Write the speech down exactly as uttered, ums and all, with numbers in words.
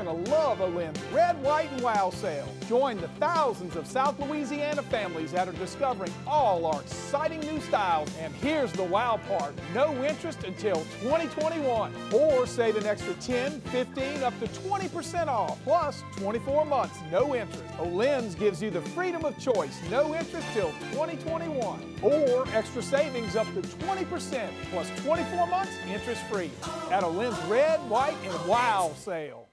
going to love Olinde's Red, White, and Wow sale. Join the thousands of South Louisiana families that are discovering all our exciting new styles. And here's the wow part, no interest until twenty twenty-one. Or save an extra ten, fifteen, up to twenty percent off, plus twenty-four months, no interest. Olinde's gives you the freedom of choice, no interest till twenty twenty-one. Or extra savings up to twenty percent, plus twenty-four months interest free at Olinde's Red, White, and Wow sale.